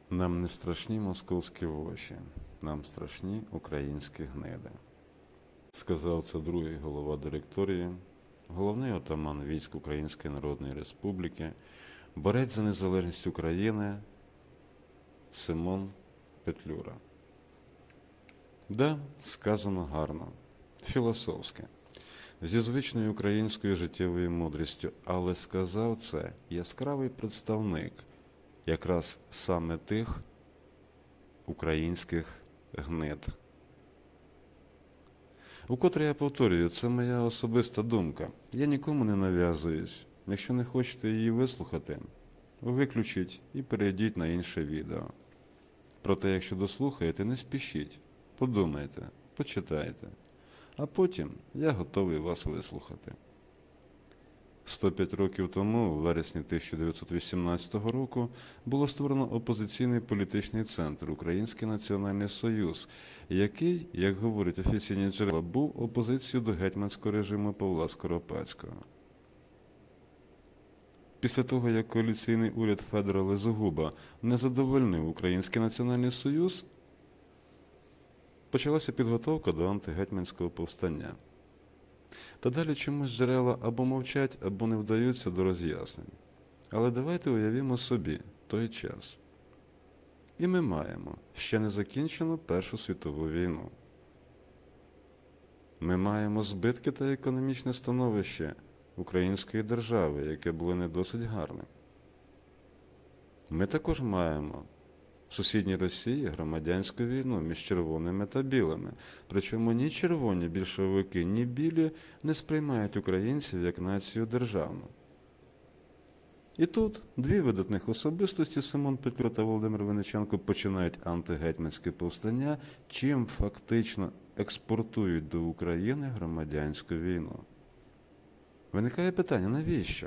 Нам не страшні московські воші, нам страшні українські гниди. Сказав це другий голова директорії, головний отаман військ Української Народної Республіки, борець за незалежність України Симон Петлюра. Да, сказано гарно, філософське, зі звичною українською життєвою мудрістю, але сказав це яскравий представник якраз саме тих українських гнид. Укотре я повторюю, це моя особиста думка. Я нікому не нав'язуюсь. Якщо не хочете її вислухати, виключіть і перейдіть на інше відео. Проте, якщо дослухаєте, не спішіть, подумайте, почитайте, а потім я готовий вас вислухати. 105 років тому, у вересні 1918 року, було створено опозиційний політичний центр Український Національний Союз, який, як говорять офіційні джерела, був опозицією до гетьманського режиму Павла Скоропадського. Після того, як коаліційний уряд Федора Лизогуба не задовольнив Український Національний Союз, почалася підготовка до антигетьманського повстання. Та далі чомусь джерела або мовчать, або не вдаються до роз'яснень. Але давайте уявімо собі той час. І ми маємо ще не закінчену Першу світову війну. Ми маємо збитки та економічне становище української держави, яке було не досить гарним. Ми також маємо в сусідній Росії громадянську війну між червоними та білими. Причому ні червоні більшовики, ні білі не сприймають українців як націю державну. І тут дві видатних особистості, Симон Петлюра та Володимир Винниченко, починають антигетьманське повстання, чим фактично експортують до України громадянську війну. Виникає питання, навіщо?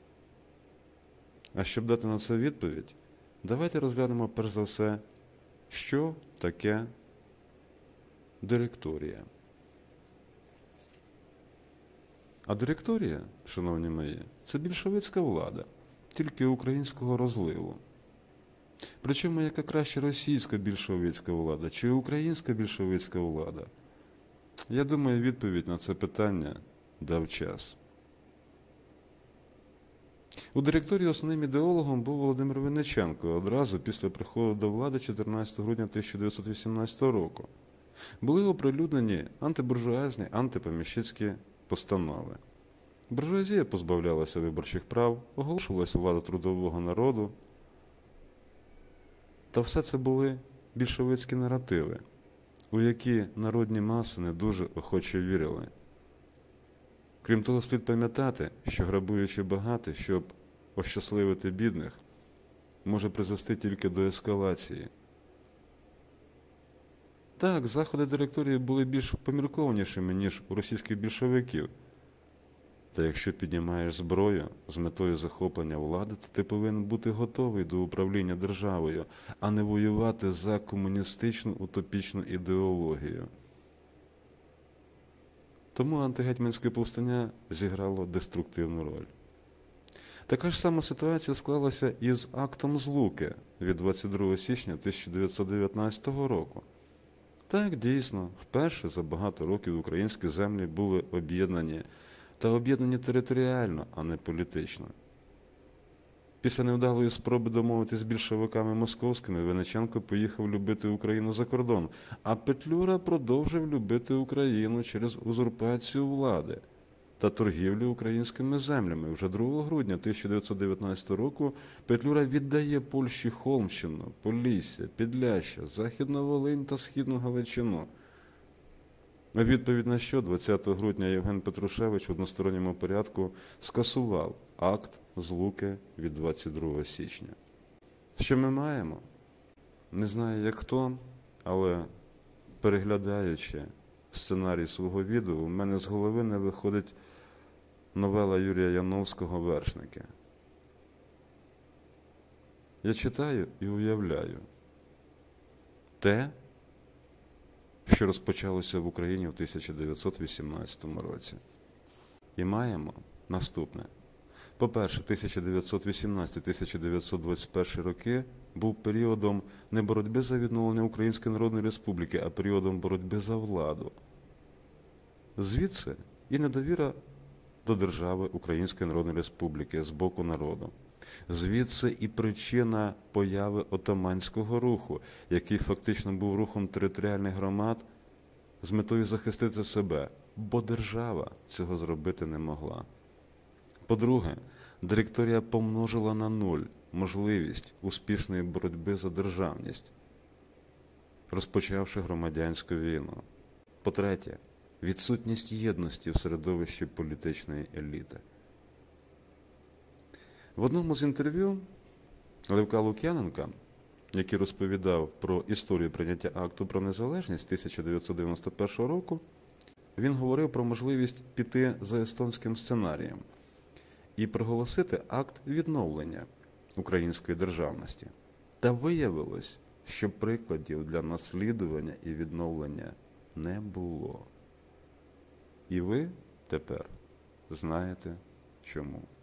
А щоб дати на це відповідь, давайте розглянемо перш за все, що таке директорія. А директорія, шановні мої, це більшовицька влада, тільки українського розливу. Причому яка краще російська більшовицька влада чи українська більшовицька влада? Я думаю, відповідь на це питання дав час. У директорії основним ідеологом був Володимир Винниченко одразу після приходу до влади 14 грудня 1918 року. Були оприлюднені антибуржуазні, антипоміщицькі постанови. Буржуазія позбавлялася виборчих прав, оголошувалася влада трудового народу. Та все це були більшовицькі наративи, у які народні маси не дуже охоче вірили. Крім того, слід пам'ятати, що грабуючи багатих, щоб ощасливити бідних, може призвести тільки до ескалації. Так, заходи директорії були більш поміркованішими, ніж у російських більшовиків. Та якщо піднімаєш зброю з метою захоплення влади, то ти повинен бути готовий до управління державою, а не воювати за комуністичну утопічну ідеологію. Тому антигетьманське повстання зіграло деструктивну роль. Така ж сама ситуація склалася із актом Злуки від 22 січня 1919 року. Так, дійсно, вперше за багато років українські землі були об'єднані, та об'єднані територіально, а не політично. Після невдалої спроби домовитися з більшовиками московськими, Винниченко поїхав любити Україну за кордон, а Петлюра продовжив любити Україну через узурпацію влади та торгівлю українськими землями. Вже 2 грудня 1919 року Петлюра віддає Польщі Холмщину, Полісся, Підляща, Західну Волинь та Східну Галичину. У відповідь на що 20 грудня Євген Петрушевич в односторонньому порядку скасував акт Злуки від 22 січня. Що ми маємо? Не знаю, як хто, але переглядаючи сценарій свого відео, у мене з голови не виходить новела Юрія Яновського «Вершники». Я читаю і уявляю те, що розпочалося в Україні в 1918 році. І маємо наступне. По-перше, 1918-1921 роки був періодом не боротьби за відновлення Української Народної Республіки, а періодом боротьби за владу. Звідси і недовіра до держави Української Народної Республіки з боку народу. Звідси і причина появи отаманського руху, який фактично був рухом територіальних громад з метою захистити себе, бо держава цього зробити не могла. По-друге, директорія помножила на нуль можливість успішної боротьби за державність, розпочавши громадянську війну. По-третє, відсутність єдності в середовищі політичної еліти. В одному з інтерв'ю Левка Лук'яненка, який розповідав про історію прийняття акту про незалежність 1991 року, він говорив про можливість піти за естонським сценарієм і проголосити акт відновлення української державності. Та виявилось, що прикладів для наслідування і відновлення не було. І ви тепер знаєте чому.